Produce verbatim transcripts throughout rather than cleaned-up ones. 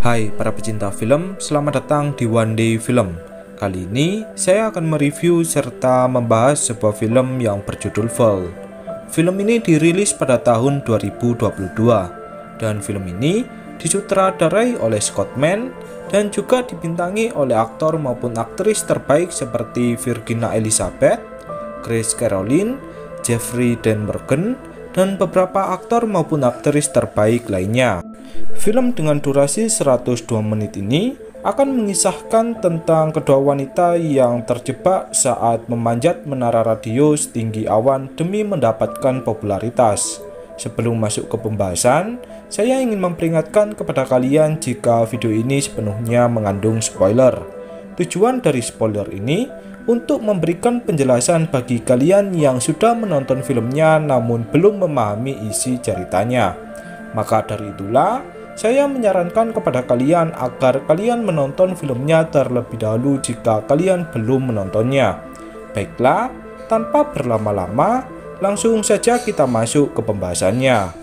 Hai para pecinta film, selamat datang di One Day Film. Kali ini saya akan mereview serta membahas sebuah film yang berjudul Fall. Film ini dirilis pada tahun dua ribu dua puluh dua dan film ini disutradarai oleh Scott Mann dan juga dibintangi oleh aktor maupun aktris terbaik seperti Virginia Elizabeth, Grace Caroline, Jeffrey Dean Morgan, dan beberapa aktor maupun aktris terbaik lainnya. Film dengan durasi seratus dua menit ini akan mengisahkan tentang kedua wanita yang terjebak saat memanjat menara radio setinggi awan demi mendapatkan popularitas. Sebelum masuk ke pembahasan, saya ingin memperingatkan kepada kalian jika video ini sepenuhnya mengandung spoiler. Tujuan dari spoiler ini untuk memberikan penjelasan bagi kalian yang sudah menonton filmnya namun belum memahami isi ceritanya. Maka dari itulah, saya menyarankan kepada kalian agar kalian menonton filmnya terlebih dahulu jika kalian belum menontonnya. Baiklah, tanpa berlama-lama, langsung saja kita masuk ke pembahasannya.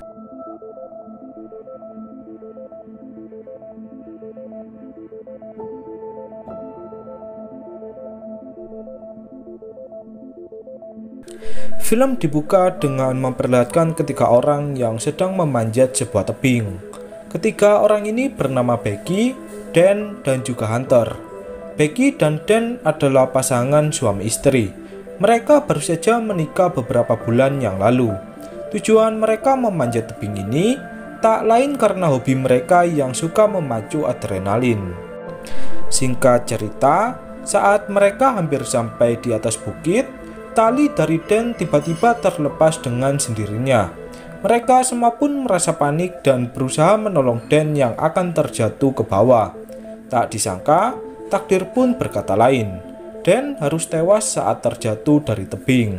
Film dibuka dengan memperlihatkan ketiga orang yang sedang memanjat sebuah tebing. Ketiga orang ini bernama Becky, Dan, dan juga Hunter. Becky dan Dan adalah pasangan suami istri. Mereka baru saja menikah beberapa bulan yang lalu. Tujuan mereka memanjat tebing ini tak lain karena hobi mereka yang suka memacu adrenalin. Singkat cerita, saat mereka hampir sampai di atas bukit, tali dari Dan tiba-tiba terlepas dengan sendirinya. Mereka semua pun merasa panik dan berusaha menolong Dan yang akan terjatuh ke bawah. Tak disangka, takdir pun berkata lain. Dan harus tewas saat terjatuh dari tebing.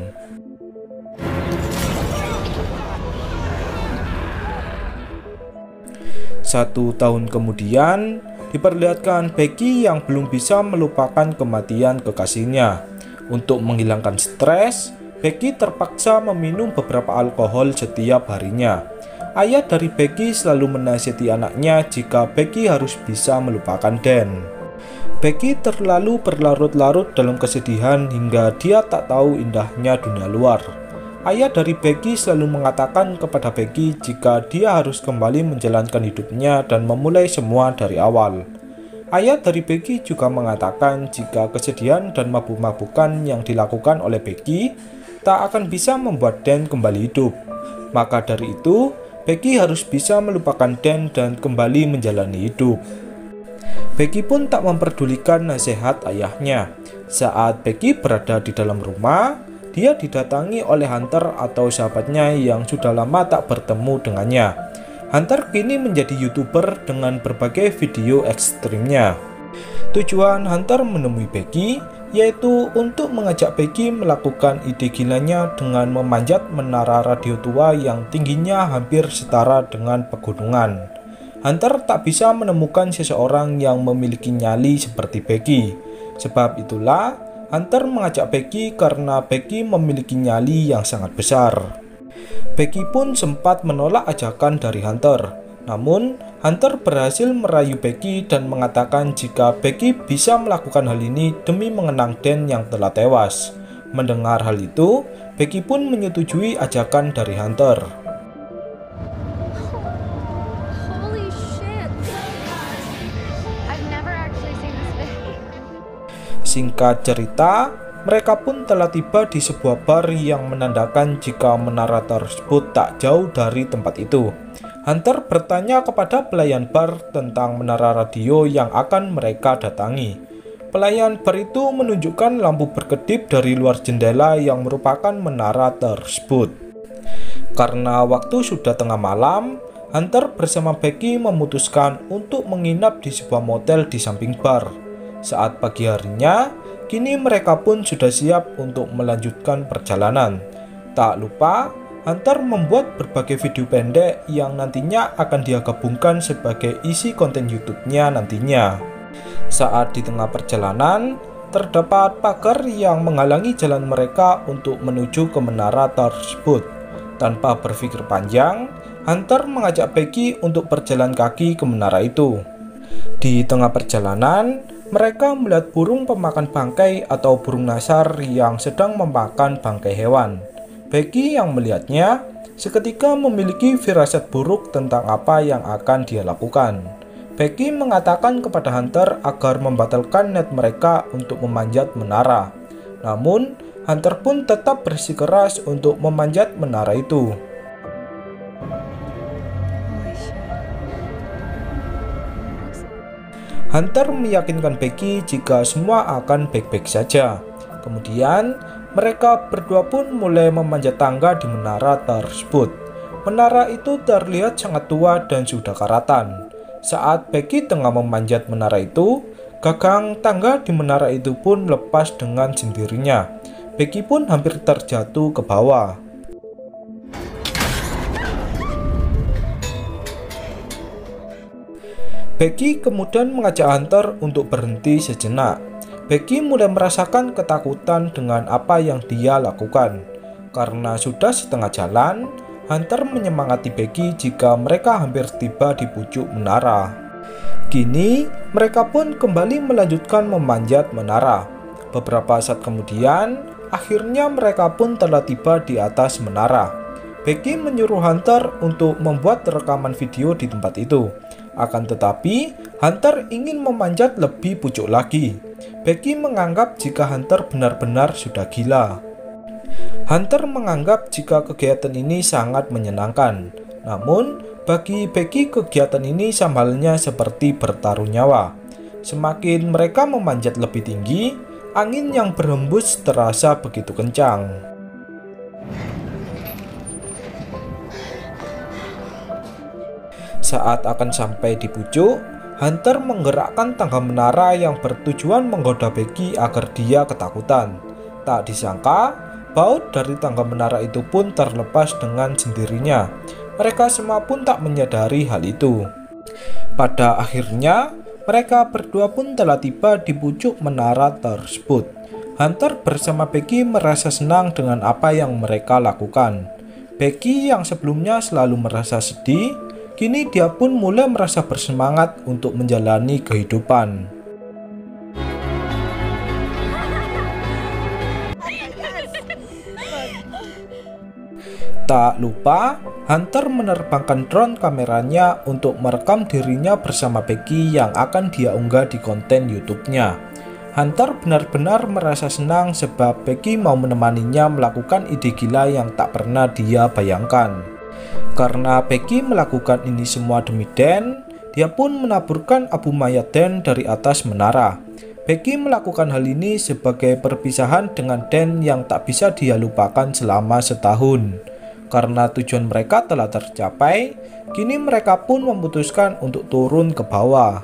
Satu tahun kemudian, diperlihatkan Becky yang belum bisa melupakan kematian kekasihnya. Untuk menghilangkan stres, Becky terpaksa meminum beberapa alkohol setiap harinya. Ayah dari Becky selalu menasihati anaknya jika Becky harus bisa melupakan Dan. Becky terlalu berlarut-larut dalam kesedihan hingga dia tak tahu indahnya dunia luar. Ayah dari Becky selalu mengatakan kepada Becky jika dia harus kembali menjalankan hidupnya dan memulai semua dari awal. Ayah dari Becky juga mengatakan jika kesedihan dan mabuk-mabukan yang dilakukan oleh Becky tak akan bisa membuat Dan kembali hidup. Maka dari itu, Becky harus bisa melupakan Dan dan kembali menjalani hidup. Becky pun tak memperdulikan nasihat ayahnya. Saat Becky berada di dalam rumah, dia didatangi oleh Hunter atau sahabatnya yang sudah lama tak bertemu dengannya. Hunter kini menjadi YouTuber dengan berbagai video ekstrimnya. Tujuan Hunter menemui Becky yaitu untuk mengajak Becky melakukan ide gilanya dengan memanjat menara radio tua yang tingginya hampir setara dengan pegunungan. Hunter tak bisa menemukan seseorang yang memiliki nyali seperti Becky. Sebab itulah Hunter mengajak Becky karena Becky memiliki nyali yang sangat besar. Becky pun sempat menolak ajakan dari Hunter. Namun, Hunter berhasil merayu Becky dan mengatakan jika Becky bisa melakukan hal ini demi mengenang Dan yang telah tewas. Mendengar hal itu, Becky pun menyetujui ajakan dari Hunter. Holy shit. I've never actually seen this video. Singkat cerita, mereka pun telah tiba di sebuah bar yang menandakan jika menara tersebut tak jauh dari tempat itu. Hunter bertanya kepada pelayan bar tentang menara radio yang akan mereka datangi. Pelayan bar itu menunjukkan lampu berkedip dari luar jendela yang merupakan menara tersebut. Karena waktu sudah tengah malam, Hunter bersama Becky memutuskan untuk menginap di sebuah motel di samping bar. Saat pagi harinya, kini mereka pun sudah siap untuk melanjutkan perjalanan. Tak lupa, Hunter membuat berbagai video pendek yang nantinya akan dia gabungkan sebagai isi konten YouTube-nya nantinya. Saat di tengah perjalanan, terdapat pagar yang menghalangi jalan mereka untuk menuju ke menara tersebut. Tanpa berpikir panjang, Hunter mengajak Becky untuk berjalan kaki ke menara itu. Di tengah perjalanan, mereka melihat burung pemakan bangkai atau burung nasar yang sedang memakan bangkai hewan. Becky yang melihatnya seketika memiliki firasat buruk tentang apa yang akan dia lakukan. Becky mengatakan kepada Hunter agar membatalkan niat mereka untuk memanjat menara. Namun, Hunter pun tetap bersikeras untuk memanjat menara itu. Hunter meyakinkan Becky jika semua akan baik-baik saja. Kemudian, mereka berdua pun mulai memanjat tangga di menara tersebut. Menara itu terlihat sangat tua dan sudah karatan. Saat Becky tengah memanjat menara itu, gagang tangga di menara itu pun lepas dengan sendirinya. Becky pun hampir terjatuh ke bawah. Becky kemudian mengajak Hunter untuk berhenti sejenak. Becky mulai merasakan ketakutan dengan apa yang dia lakukan. Karena sudah setengah jalan, Hunter menyemangati Becky jika mereka hampir tiba di pucuk menara. Kini, mereka pun kembali melanjutkan memanjat menara. Beberapa saat kemudian, akhirnya mereka pun telah tiba di atas menara. Becky menyuruh Hunter untuk membuat rekaman video di tempat itu. Akan tetapi, Hunter ingin memanjat lebih pucuk lagi. Becky menganggap jika Hunter benar-benar sudah gila. Hunter menganggap jika kegiatan ini sangat menyenangkan. Namun, bagi Becky kegiatan ini sama halnya seperti bertaruh nyawa. Semakin mereka memanjat lebih tinggi, angin yang berhembus terasa begitu kencang. Saat akan sampai di pucuk, Hunter menggerakkan tangga menara yang bertujuan menggoda Becky agar dia ketakutan. Tak disangka, baut dari tangga menara itu pun terlepas dengan sendirinya. Mereka semua pun tak menyadari hal itu. Pada akhirnya, mereka berdua pun telah tiba di pucuk menara tersebut. Hunter bersama Becky merasa senang dengan apa yang mereka lakukan. Becky yang sebelumnya selalu merasa sedih, kini dia pun mulai merasa bersemangat untuk menjalani kehidupan. Tak lupa, Hunter menerbangkan drone kameranya untuk merekam dirinya bersama Becky yang akan dia unggah di konten YouTube-nya. Hunter benar-benar merasa senang sebab Becky mau menemaninya melakukan ide gila yang tak pernah dia bayangkan. Karena Becky melakukan ini semua demi Dan, dia pun menaburkan abu mayat Dan dari atas menara. Becky melakukan hal ini sebagai perpisahan dengan Dan yang tak bisa dia lupakan selama setahun. Karena tujuan mereka telah tercapai, kini mereka pun memutuskan untuk turun ke bawah.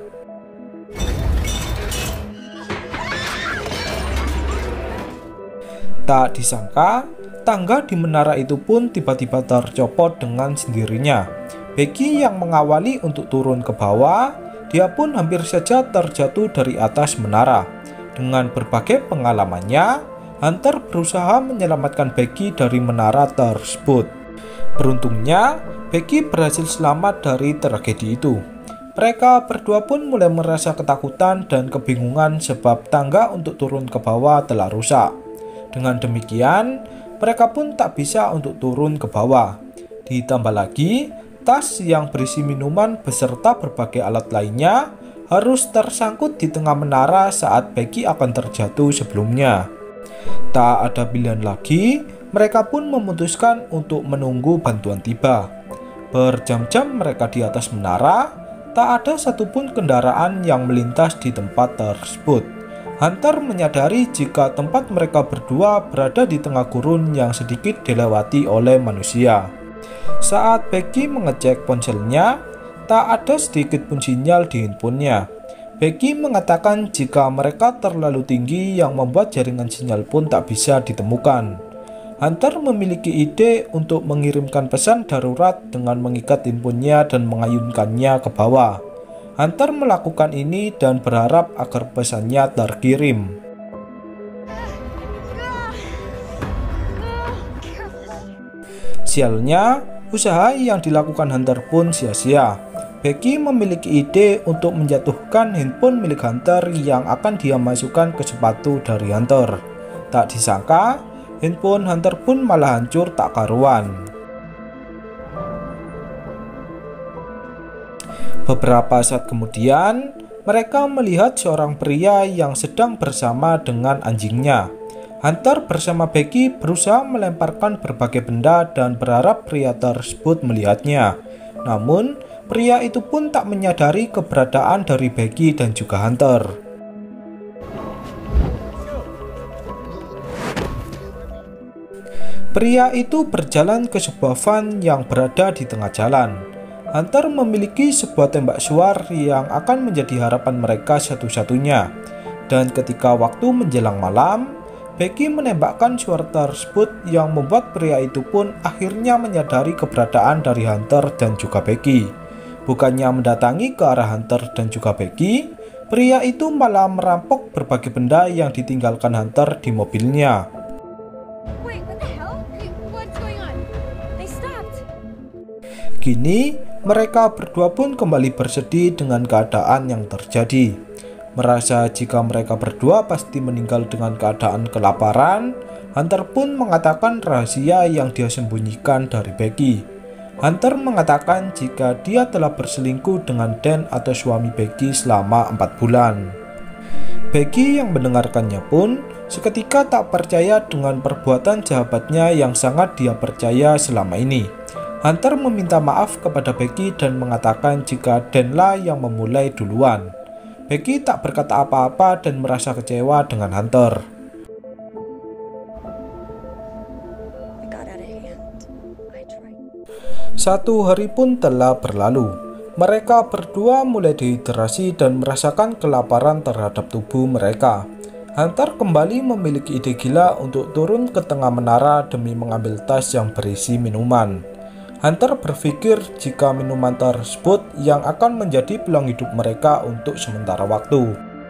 Tak disangka, tangga di menara itu pun tiba-tiba tercopot dengan sendirinya. Becky yang mengawali untuk turun ke bawah, dia pun hampir saja terjatuh dari atas menara. Dengan berbagai pengalamannya, Hunter berusaha menyelamatkan Becky dari menara tersebut. Beruntungnya, Becky berhasil selamat dari tragedi itu. Mereka berdua pun mulai merasa ketakutan dan kebingungan sebab tangga untuk turun ke bawah telah rusak. Dengan demikian, mereka pun tak bisa untuk turun ke bawah. Ditambah lagi, tas yang berisi minuman beserta berbagai alat lainnya harus tersangkut di tengah menara saat Becky akan terjatuh sebelumnya. Tak ada pilihan lagi, mereka pun memutuskan untuk menunggu bantuan tiba. Berjam-jam mereka di atas menara, tak ada satupun kendaraan yang melintas di tempat tersebut. Hunter menyadari jika tempat mereka berdua berada di tengah gurun yang sedikit dilewati oleh manusia. Saat Becky mengecek ponselnya, tak ada sedikit pun sinyal di handphonenya. Becky mengatakan jika mereka terlalu tinggi yang membuat jaringan sinyal pun tak bisa ditemukan. Hunter memiliki ide untuk mengirimkan pesan darurat dengan mengikat handphonenya dan mengayunkannya ke bawah. Hunter melakukan ini dan berharap agar pesannya terkirim. Sialnya, usaha yang dilakukan Hunter pun sia-sia. Becky memiliki ide untuk menjatuhkan handphone milik Hunter yang akan dia masukkan ke sepatu dari Hunter. Tak disangka, handphone Hunter pun malah hancur tak karuan. Beberapa saat kemudian, mereka melihat seorang pria yang sedang bersama dengan anjingnya. Hunter bersama Becky berusaha melemparkan berbagai benda dan berharap pria tersebut melihatnya. Namun, pria itu pun tak menyadari keberadaan dari Becky dan juga Hunter. Pria itu berjalan ke sebuah van yang berada di tengah jalan. Hunter memiliki sebuah tembak suar yang akan menjadi harapan mereka satu-satunya. Dan ketika waktu menjelang malam, Becky menembakkan suara tersebut yang membuat pria itu pun akhirnya menyadari keberadaan dari Hunter dan juga Becky. Bukannya mendatangi ke arah Hunter dan juga Becky, pria itu malah merampok berbagai benda yang ditinggalkan Hunter di mobilnya. Wait, what the hell? Hey, what's going on? They stopped. Kini, mereka berdua pun kembali bersedih dengan keadaan yang terjadi. Merasa jika mereka berdua pasti meninggal dengan keadaan kelaparan, Hunter pun mengatakan rahasia yang dia sembunyikan dari Becky. Hunter mengatakan jika dia telah berselingkuh dengan Dan atau suami Becky selama empat bulan. Becky yang mendengarkannya pun seketika tak percaya dengan perbuatan sahabatnya yang sangat dia percaya selama ini. Hunter meminta maaf kepada Becky dan mengatakan jika Danlah yang memulai duluan. Becky tak berkata apa-apa dan merasa kecewa dengan Hunter. Satu hari pun telah berlalu. Mereka berdua mulai dehidrasi dan merasakan kelaparan terhadap tubuh mereka. Hunter kembali memiliki ide gila untuk turun ke tengah menara demi mengambil tas yang berisi minuman. Hunter berpikir jika minuman tersebut yang akan menjadi peluang hidup mereka untuk sementara waktu.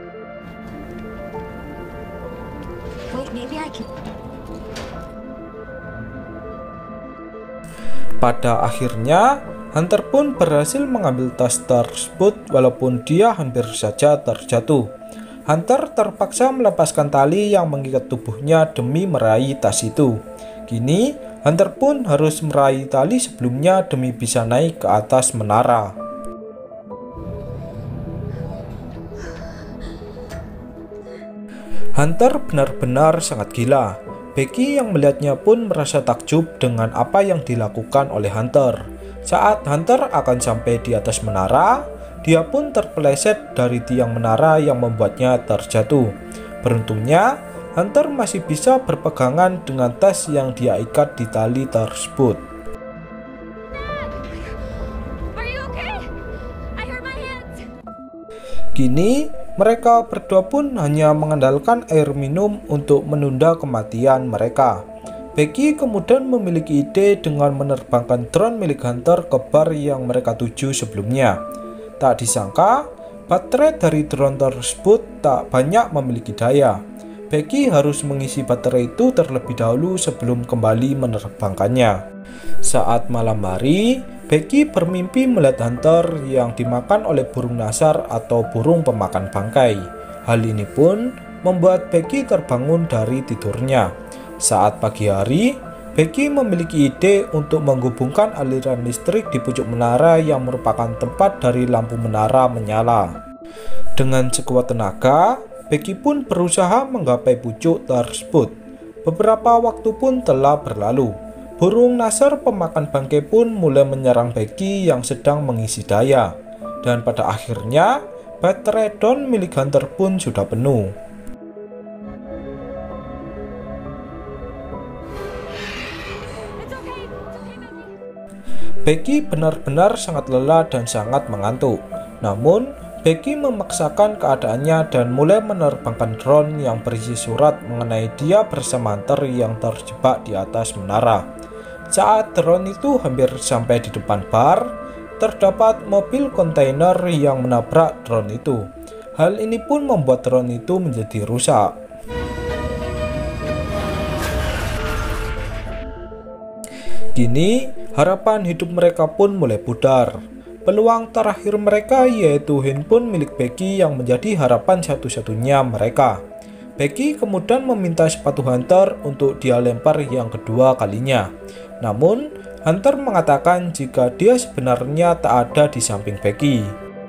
Wait, maybe I can. Pada akhirnya, Hunter pun berhasil mengambil tas tersebut walaupun dia hampir saja terjatuh. Hunter terpaksa melepaskan tali yang mengikat tubuhnya demi meraih tas itu. Kini, Hunter pun harus meraih tali sebelumnya demi bisa naik ke atas menara. Hunter benar-benar sangat gila. Becky yang melihatnya pun merasa takjub dengan apa yang dilakukan oleh Hunter. Saat Hunter akan sampai di atas menara, dia pun terpeleset dari tiang menara yang membuatnya terjatuh. Beruntungnya, Hunter masih bisa berpegangan dengan tas yang dia ikat di tali tersebut. Are you okay? I hurt my hands. Kini, mereka berdua pun hanya mengandalkan air minum untuk menunda kematian mereka. Becky kemudian memiliki ide dengan menerbangkan drone milik Hunter ke bar yang mereka tuju sebelumnya. Tak disangka, baterai dari drone tersebut tak banyak memiliki daya. Becky harus mengisi baterai itu terlebih dahulu sebelum kembali menerbangkannya. Saat malam hari, Becky bermimpi melihat Hunter yang dimakan oleh burung nasar atau burung pemakan bangkai. Hal ini pun membuat Becky terbangun dari tidurnya. Saat pagi hari, Becky memiliki ide untuk menghubungkan aliran listrik di pucuk menara yang merupakan tempat dari lampu menara menyala. Dengan sekuat tenaga, Becky pun berusaha menggapai pucuk tersebut. Beberapa waktu pun telah berlalu. Burung nasar pemakan bangkai pun mulai menyerang Becky yang sedang mengisi daya. Dan pada akhirnya, baterai drone milik Hunter pun sudah penuh. It's okay. It's okay, Becky. Becky benar-benar sangat lelah dan sangat mengantuk. Namun, Becky memaksakan keadaannya dan mulai menerbangkan drone yang berisi surat mengenai dia bersama Hunter yang terjebak di atas menara. Saat drone itu hampir sampai di depan bar, terdapat mobil kontainer yang menabrak drone itu. Hal ini pun membuat drone itu menjadi rusak. Kini, harapan hidup mereka pun mulai pudar. peluang terakhir mereka yaitu handphone milik Becky yang menjadi harapan satu-satunya mereka. Becky kemudian meminta sepatu Hunter untuk dia lempar yang kedua kalinya. Namun, Hunter mengatakan jika dia sebenarnya tak ada di samping Becky.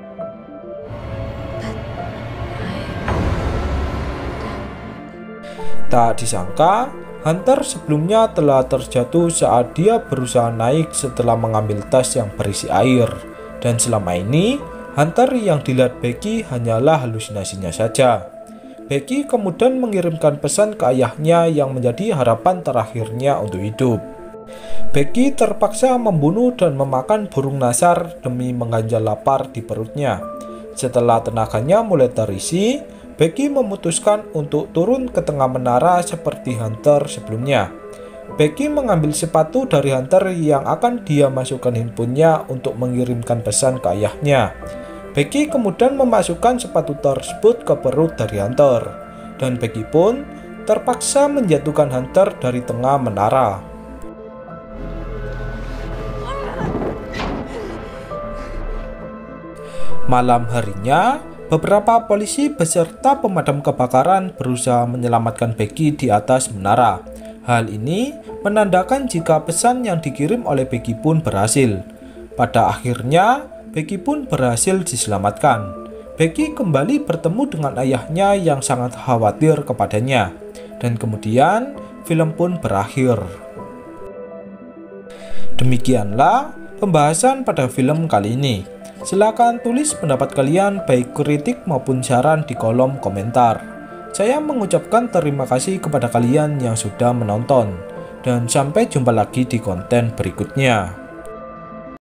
Tak disangka, Hunter sebelumnya telah terjatuh saat dia berusaha naik setelah mengambil tas yang berisi air. Dan selama ini, Hunter yang dilihat Becky hanyalah halusinasinya saja. Becky kemudian mengirimkan pesan ke ayahnya yang menjadi harapan terakhirnya untuk hidup. Becky terpaksa membunuh dan memakan burung nasar demi mengganjal lapar di perutnya. Setelah tenaganya mulai terisi, Becky memutuskan untuk turun ke tengah menara seperti Hunter sebelumnya. Becky mengambil sepatu dari Hunter yang akan dia masukkan handphonenya untuk mengirimkan pesan ke ayahnya. Becky kemudian memasukkan sepatu tersebut ke perut dari Hunter, dan Becky pun terpaksa menjatuhkan Hunter dari tengah menara. Malam harinya, beberapa polisi beserta pemadam kebakaran berusaha menyelamatkan Becky di atas menara. Hal ini menandakan jika pesan yang dikirim oleh Becky pun berhasil. Pada akhirnya, Becky pun berhasil diselamatkan. Becky kembali bertemu dengan ayahnya yang sangat khawatir kepadanya. Dan kemudian, film pun berakhir. Demikianlah pembahasan pada film kali ini. Silakan tulis pendapat kalian baik kritik maupun saran di kolom komentar. Saya mengucapkan terima kasih kepada kalian yang sudah menonton. Dan sampai jumpa lagi di konten berikutnya.